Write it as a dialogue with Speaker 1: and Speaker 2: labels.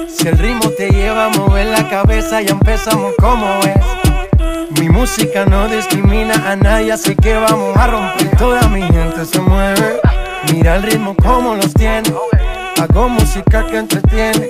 Speaker 1: Si el ritmo te lleva a mover la cabeza, ya empezamos como es. Mi música no discrimina a nadie, así que vamos a romper. Toda mi gente se mueve, mira el ritmo como los tiene. Hago música que entretiene.